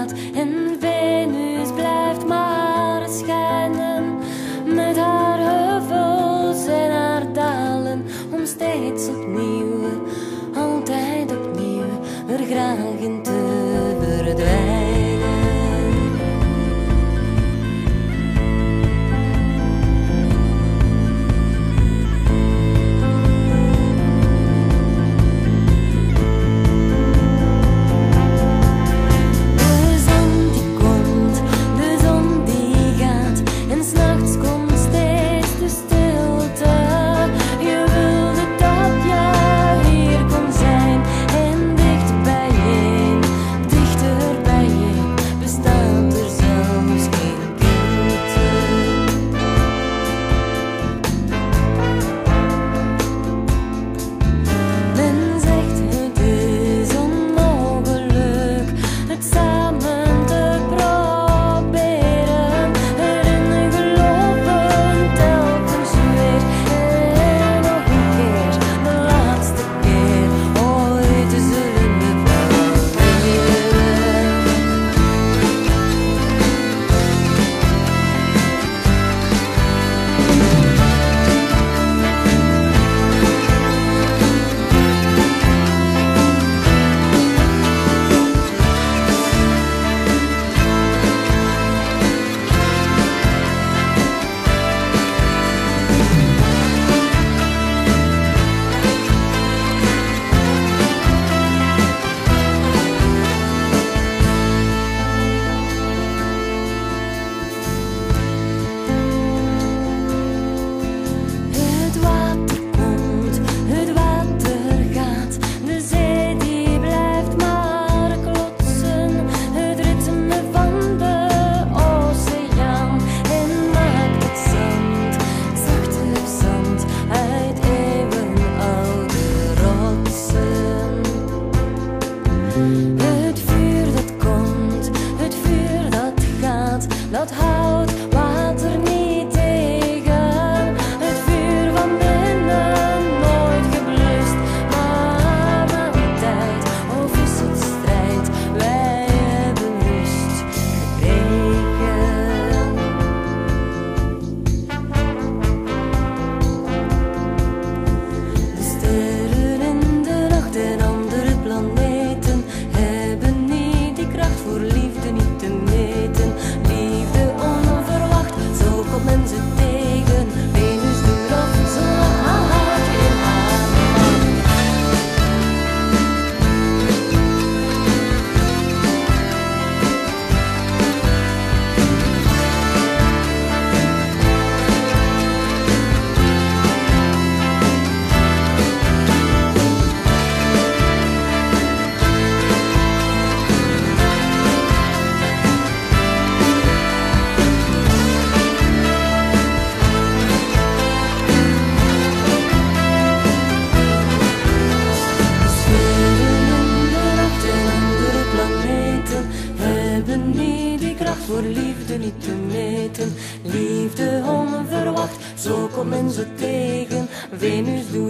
gaat en Venus blijft maar schijnen met haar heuvels en haar dalen, om steeds opnieuw, altijd opnieuw, er graag in te verdwijnen. Dat houdt water niet tegen, het vuur van binnen nooit geblust, maar altijd, of is het strijd, wij hebben rust gekregen. De sterren in de nacht en andere planeten hebben niet die kracht voor liefde niet te meten. Mensen tegen, Venus duurt af zo hard in haar macht. Voor liefde niet te meten, liefde onverwacht, zo komt men ze tegen. Venus doet